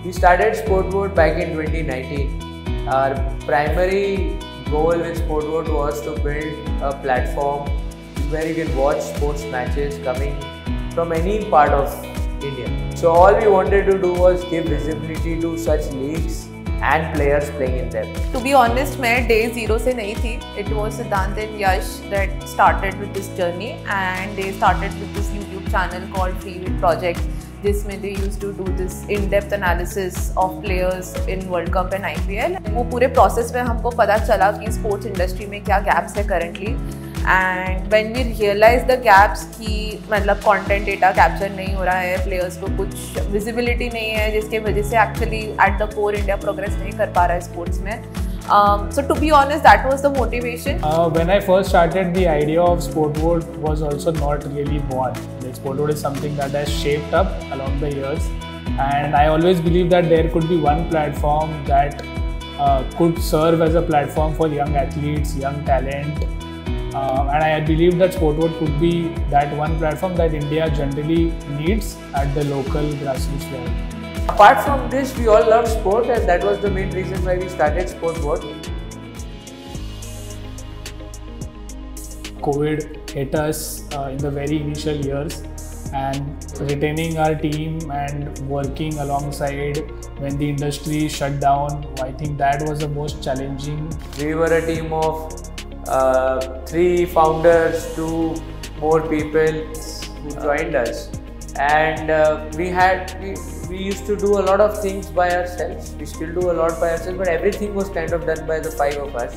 We started SportVote back in 2019. Our primary goal with SportVote was to build a platform where you can watch sports matches coming from any part of India. So all we wanted to do was give visibility to such leagues and players playing in them. To be honest, मैं day zero से नहीं थी. It was Siddhant and Yash that started with this journey, and they started with this YouTube channel called Freewheel Project, जिसमें they used to do this in-depth analysis of players in World Cup and IPL. वो पूरे process में हमको पता चला कि sports industry में क्या gaps है currently. And when we realize the gaps कि मतलब content data capture नहीं हो रहा है, players को कुछ visibility नहीं है, जिसके वजह से actually at the core India progress नहीं कर पा रहा है sports में. So to be honest, that was the motivation. When I first started, the idea of SportVote was also not really born. Like, SportVote is something that has shaped up along the years, and I always believe that there could be one platform that could serve as a platform for young athletes, young talent, and I believe that SportVote could be that one platform that India generally needs at the local grassroots level. Apart from this, we all love sport, and that was the main reason why we started SportVote. COVID hit us in the very initial years, and retaining our team and working alongside when the industry shut down, I think that was the most challenging. We were a team of 3 founders, 2 more people who joined us, and we used to do a lot of things by ourselves. We still do a lot by ourselves, but everything was kind of done by the 5 of us.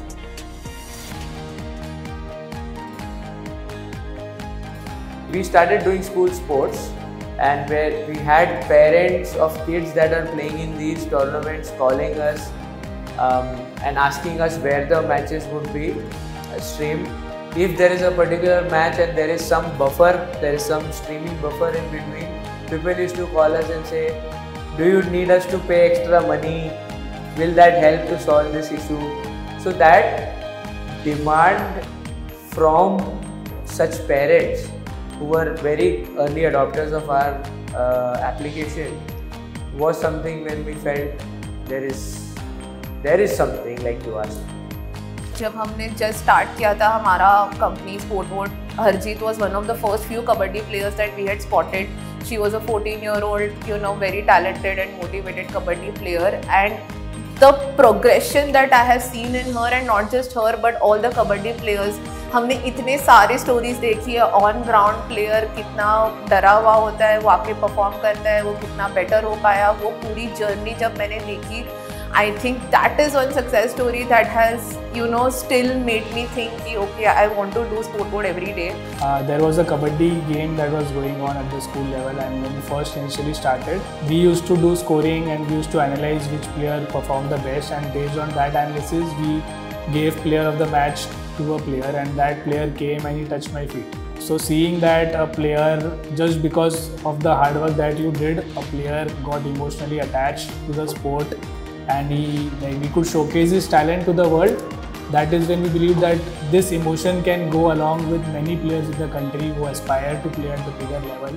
We started doing school sports, and where we had parents of kids that are playing in these tournaments calling us and asking us where the matches would be streamed. If there is a particular match and there is some buffer, there is some streaming buffer in between, people used to call us and say, do you need us to pay extra money? Will that help to solve this issue? So that demand from such parents who were very early adopters of our application was something when we felt there is something like to us. जब हमने just start किया था हमारा company SportVote, Harjeet was one of the first few kabaddi players that we had spotted. She was a 14-year-old, very talented and motivated kabaddi player, and the progression that I have seen in her, and not just her but all the kabaddi players, हमने इतने सारे stories देखी है. On ground player कितना डरा हुआ होता है, वो आके perform करता है, वो कितना better हो पाया, वो पूरी journey जब मैंने देखी, I think that is one success story that has, still made me think, okay, I want to do SportVote every day. There was a kabaddi game that was going on at the school level, and when we first initially started, we used to do scoring and we used to analyze which player performed the best, and based on that analysis, we gave player of the match to a player, and that player came and he touched my feet. So seeing that a player, just because of the hard work that you did, a player got emotionally attached to the sport, and we could showcase his talent to the world, that is when we believe that this emotion can go along with many players in the country who aspire to play at the bigger level.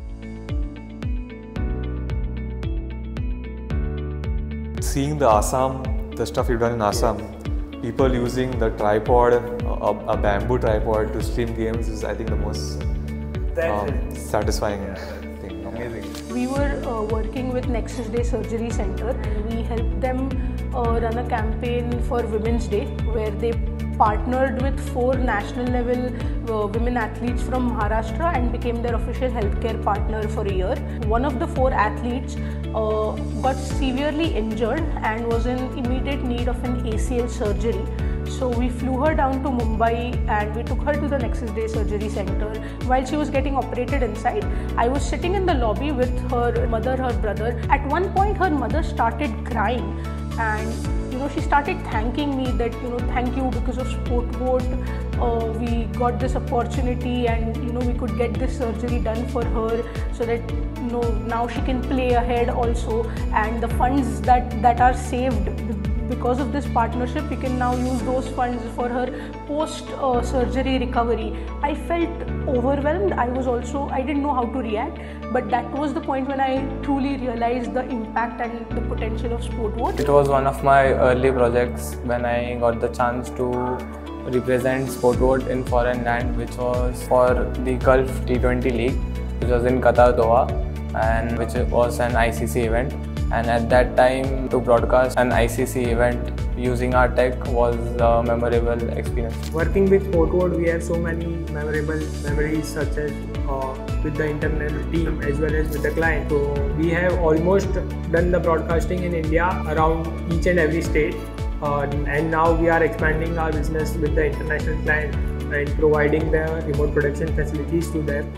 Seeing the stuff you've done in Assam, people using the tripod, a bamboo tripod to stream games is, I think, the most satisfying thing. Amazing. We were working with Nexus Day Surgery Center, and we helped them run a campaign for Women's Day, where they partnered with 4 national level women athletes from Maharashtra and became their official healthcare partner for a year. One of the 4 athletes got severely injured and was in immediate need of an ACL surgery. So we flew her down to Mumbai and we took her to the Nexus Day Surgery Center. While she was getting operated inside, I was sitting in the lobby with her mother, her brother. At one point, her mother started crying, and she started thanking me that thank you, because of SportVote we got this opportunity, and we could get this surgery done for her, so that now she can play ahead also, and the funds that are saved because of this partnership, we can now use those funds for her post-surgery recovery. I felt overwhelmed. I didn't know how to react, but that was the point when I truly realized the impact and the potential of SportVote. It was one of my early projects when I got the chance to represent SportVote in foreign land, which was for the Gulf T20 League, which was in Qatar, Doha, and which was an ICC event. And at that time, to broadcast an ICC event using our tech was a memorable experience. Working with SportVote, we have so many memorable memories, such as with the internal team as well as with the client. So we have almost done the broadcasting in India around each and every state, and now we are expanding our business with the international client and providing the remote production facilities to them.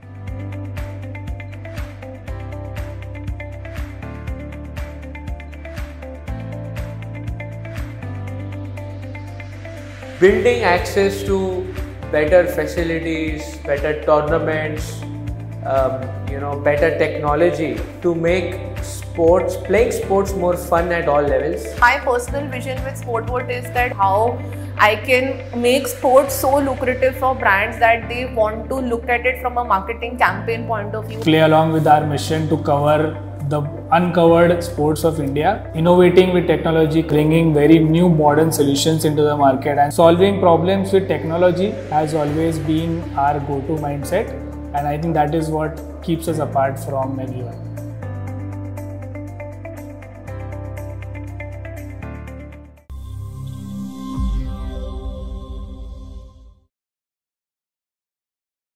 Building access to better facilities, better tournaments, better technology to make playing sports more fun at all levels. My personal vision with SportVote is that how I can make sports so lucrative for brands that they want to look at it from a marketing campaign point of view. Play along with our mission to cover the uncovered sports of India, innovating with technology, bringing very new modern solutions into the market, and solving problems with technology has always been our go-to mindset, and I think that is what keeps us apart from everyone.